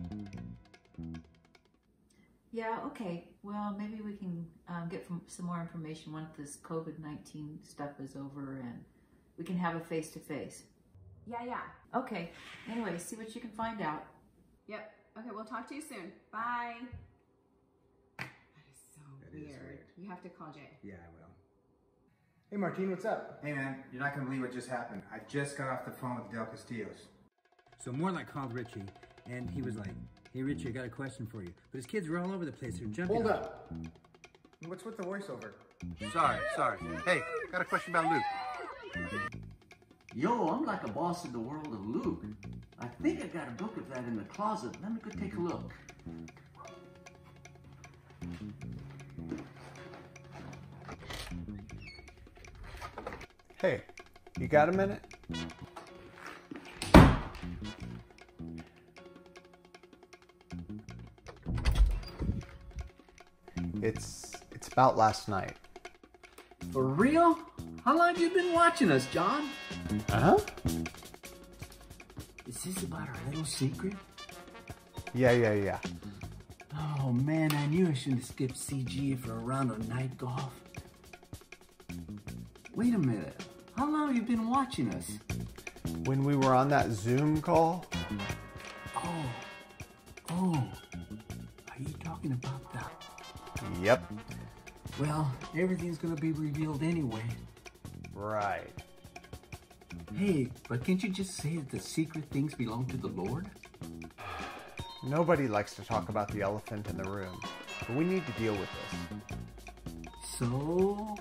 Yeah, okay. Well, maybe we can get some more information once this COVID-19 stuff is over and we can have a face-to-face. Yeah. Okay. Anyway, see what you can find out. Yep. Okay, we'll talk to you soon. Bye. That is so weird. You have to call Jay. Yeah, I will. Hey, Martine, what's up? Hey man, you're not gonna believe what just happened. I just got off the phone with Del Castillo's. So Morlock called Richie, and he was like, "Hey Richie, I got a question for you." But his kids were all over the place. They're jumping. Hold on up. What's with the voiceover? Sorry. Hey, got a question about Luke. Yo, I'm like a boss in the world of Luke. I think I got a book of that in the closet. Let me go take a look. Hey, you got a minute? It's about last night. For real? How long have you been watching us, John? Uh-huh. Is this about our little secret? Yeah. Oh man, I knew I shouldn't have skipped CG for a round of night golf. Wait a minute. How long have you been watching us? When we were on that Zoom call? Oh. Are you talking about that? Yep. Well, everything's gonna be revealed anyway. Right. Hey, but can't you just say that the secret things belong to the Lord? Nobody likes to talk about the elephant in the room, but we need to deal with this. So?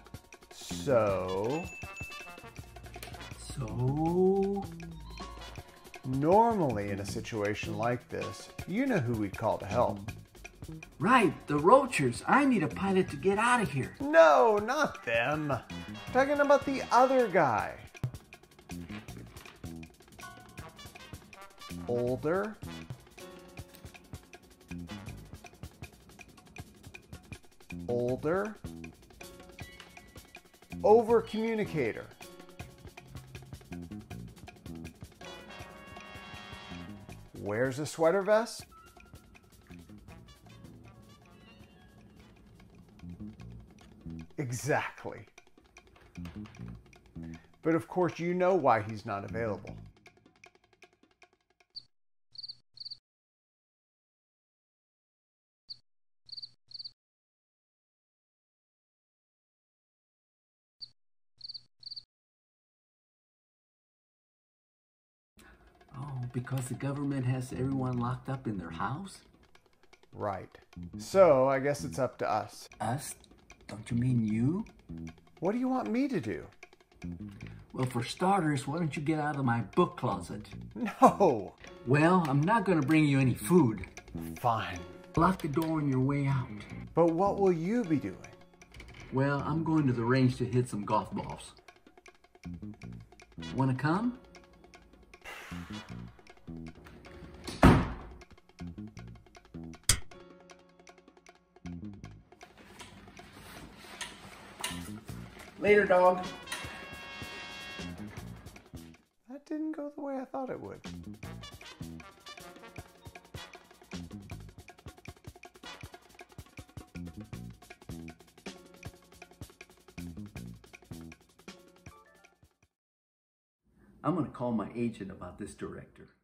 Normally in a situation like this, you know who we'd call to help. Right, the Roachers. I need a pilot to get out of here. No, not them. I'm talking about the other guy. Older. Over communicator. Wears a sweater vest. Exactly. But of course you know why he's not available. Oh, because the government has everyone locked up in their house? Right. So I guess it's up to us. Us? Don't you mean you? What do you want me to do? Well, for starters, why don't you get out of my book closet? No. Well, I'm not going to bring you any food. Fine. Lock the door on your way out. But what will you be doing? Well, I'm going to the range to hit some golf balls. Want to come? Later, dog. That didn't go the way I thought it would. I'm going to call my agent about this director.